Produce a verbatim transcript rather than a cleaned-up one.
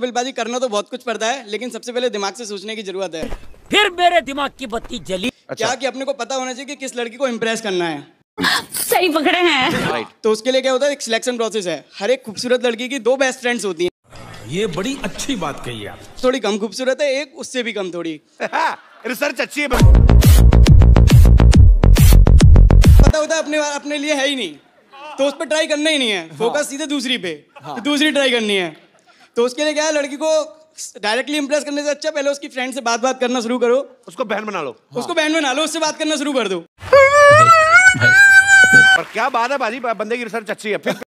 कपिलबाजी करना तो बहुत कुछ पड़ता है, लेकिन सबसे पहले दिमाग से सोचने की जरूरत है। फिर मेरे दिमाग की बत्ती जली। अच्छा। क्या कि अपने को पता होना चाहिए कि किस लड़की को इम्प्रेस करना है। सही पकड़े हैं। राइट। तो उसके लिए क्या होता है, एक सिलेक्शन प्रोसेस है। हर एक खूबसूरत लड़की की दो बेस्ट फ्रेंड्स होती हैं। ये बड़ी अच्छी बात कही आप। थोड़ी कम खूबसूरत है, एक उससे भी कम थोड़ी। रिसर्च अच्छी है। पता होता है अपने अपने लिए है ही नहीं, तो उस पर ट्राई करना ही नहीं है। हाँ। फोकस सीधे दूसरी पे। हाँ। तो दूसरी ट्राई करनी है। तो उसके लिए क्या है, लड़की को डायरेक्टली इंप्रेस करने से अच्छा पहले उसकी फ्रेंड से बात बात करना शुरू करो। उसको बहन बना लो। हाँ। उसको बहन बना लो, उससे बात करना शुरू कर दो। और क्या बात है बाजी, बंदे की रिसर्च अच्छी है। फिर